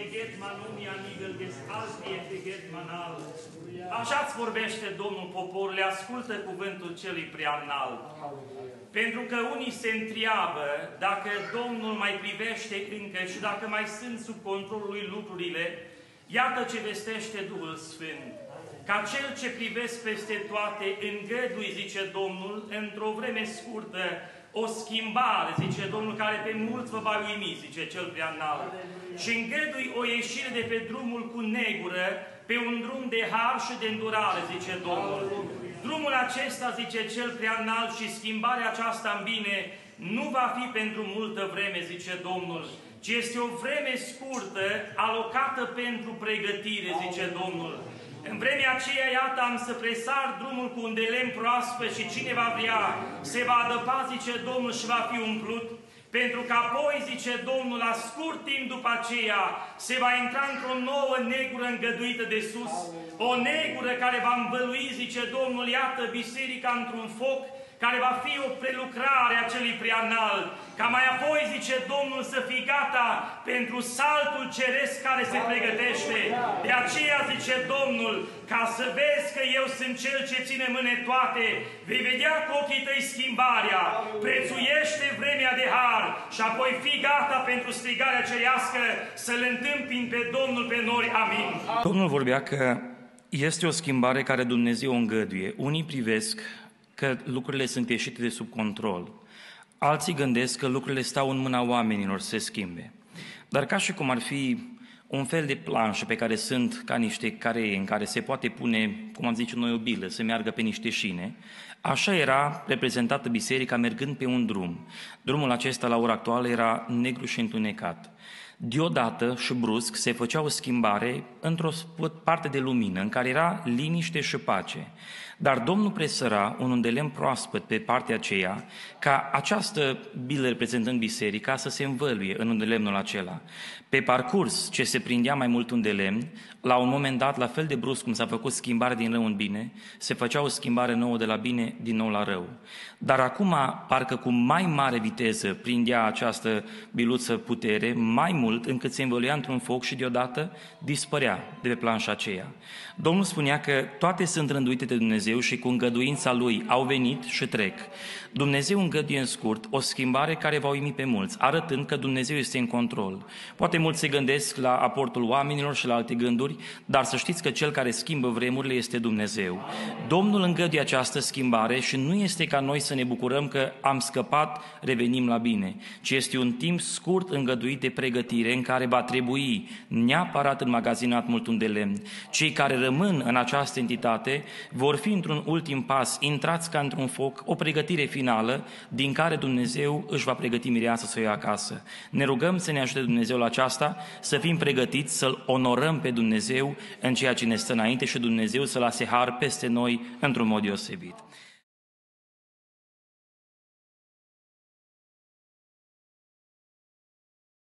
eget manumia nigel des alti eget manal. Așa-ți vorbește Domnul poporule, ascultă cuvântul celui preanalt. Pentru că unii se întreabă dacă Domnul mai privește încă și dacă mai sunt sub controlul lui lucrurile, iată ce vestește Duhul Sfânt. Ca cel ce privesc peste toate, îngădui, zice Domnul, într-o vreme scurtă, o schimbare, zice Domnul, care pe mulți vă va uimi, zice cel preanalt. Și îngădui o ieșire de pe drumul cu negură, pe un drum de har și de îndurare, zice Domnul. Drumul acesta, zice cel preanalt, și schimbarea aceasta în bine nu va fi pentru multă vreme, zice Domnul, ci este o vreme scurtă, alocată pentru pregătire, zice Domnul. În vremea aceea, iată, am să presar drumul cu un de lemn proaspăt și cine va vrea se va adăpa, zice Domnul, și va fi umplut. Pentru că apoi, zice Domnul, la scurt timp după aceea, se va intra într-o nouă negură îngăduită de sus. O negură care va învălui, zice Domnul, iată, biserica într-un foc, care va fi o prelucrare a celui preanalt, ca mai apoi, zice Domnul, să fii gata pentru saltul ceresc care se pregătește. De aceea, zice Domnul, ca să vezi că eu sunt Cel ce ține mâne toate, vei vedea cu ochii tăi schimbarea, prețuiește vremea de har și apoi fii gata pentru strigarea cerească să-L întâmpini pe Domnul pe noi. Amin. Domnul vorbea că este o schimbare care Dumnezeu o îngăduie. Unii privesc că lucrurile sunt ieșite de sub control. Alții gândesc că lucrurile stau în mâna oamenilor să se schimbe. Dar ca și cum ar fi un fel de planșă pe care sunt ca niște caree în care se poate pune, cum am zice noi, o bilă, să meargă pe niște șine, așa era reprezentată biserica mergând pe un drum. Drumul acesta la ora actuală era negru și întunecat. Deodată și brusc se făcea o schimbare într-o parte de lumină, în care era liniște și pace. Dar Domnul presăra un de lemn proaspăt pe partea aceea, ca această bilă reprezentând biserica să se învăluie în de lemnul acela. Pe parcurs ce se prindea mai mult un de lemn, la un moment dat, la fel de brusc cum s-a făcut schimbare din rău în bine, se făcea o schimbare nouă de la bine din nou la rău. Dar acum, parcă cu mai mare viteză prindea această biluță putere, mai mult încât se învăluia într-un foc și deodată dispărea de pe planșa aceea. Domnul spunea că toate sunt rânduite de Dumnezeu și cu îngăduința Lui au venit și trec. Dumnezeu îngăduie în scurt o schimbare care va uimi pe mulți, arătând că Dumnezeu este în control. Poate mulți se gândesc la aportul oamenilor și la alte gânduri, dar să știți că Cel care schimbă vremurile este Dumnezeu. Domnul îngăduie această schimbare și nu este ca noi să ne bucurăm că am scăpat, revenim la bine, ci este un timp scurt îngăduit de pregătire în care va trebui neapărat înmagazinat mult un de lemn. Cei care rămân în această entitate vor fi într-un ultim pas, intrați ca într-un foc, o pregătire finală din care Dumnezeu își va pregăti mireasa să o ia acasă. Ne rugăm să ne ajute Dumnezeu la aceasta, să fim pregătiți, să-L onorăm pe Dumnezeu în ceea ce ne stă înainte și Dumnezeu să lase har peste noi într-un mod deosebit.